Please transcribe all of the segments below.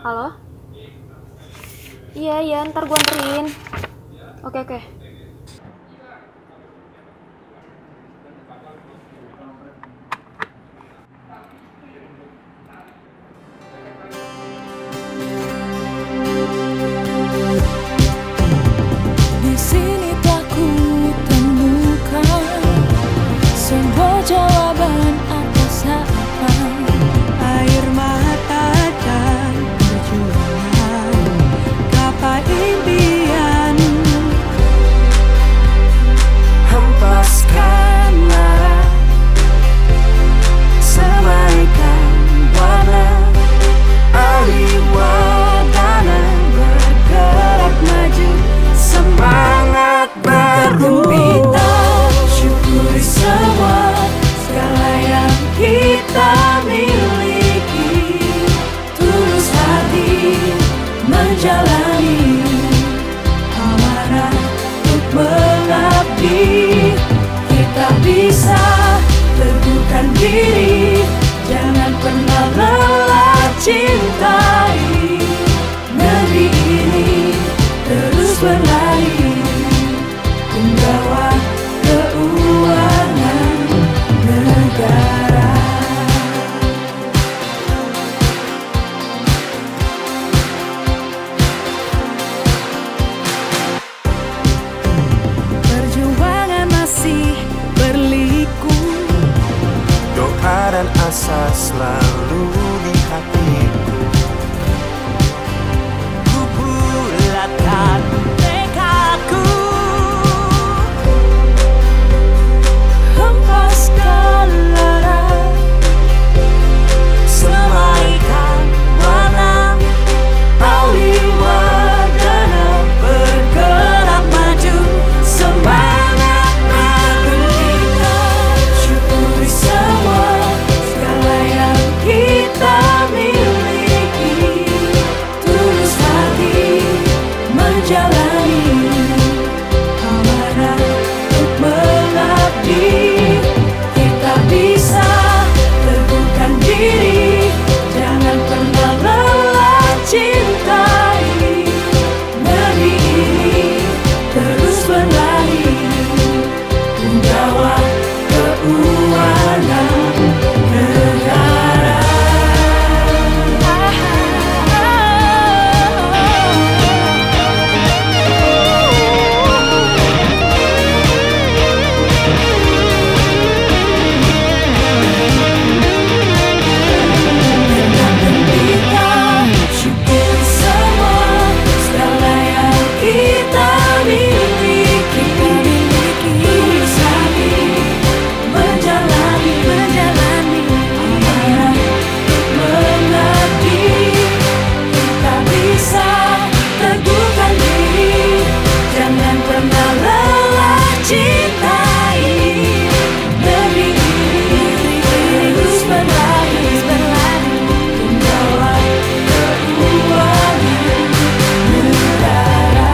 Halo? Iya, ntar gue anterin. Oke. Di sini tak ku temukan sebuah jawaban atas apa air mata dan perjuangan, gapai impian. Hempaskan lara, semaikan warna, alih wadana bergerak maju, semangat bergembira. Syukuri semua segala yang kita miliki, tulus hati menjalani amanah untuk mengabdi. Kita bisa teguhkan diri, jangan pernah lelah cintai negeri ini, terus berlari membawa keuangan negara. Perjuangan masih berliku, doa dan asa selalu di hatiku. Ku bulatkan tekadku, hempaskan lara, semaikan warna, alih wadana bergerak maju, semangat bergembira. Syukuri semua segala yang kita miliki, tulus hati menjalani amanah untuk mengabdi. Kita bisa teguhkan diri, jangan pernah lelah cintai negeri ini, terus berlari membawa keuangan negara. Syukuri semua segala yang kita miliki, tulus hati menjalani amanah untuk mengabdi. Kita bisa teguhkan diri, jangan pernah lelah cintai negeri ini, terus berlari membawa keuangan negara.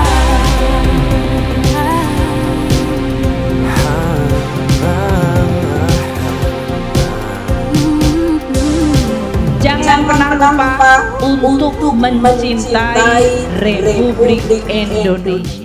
Jangan pernah lupa untuk mencintai Republik Indonesia.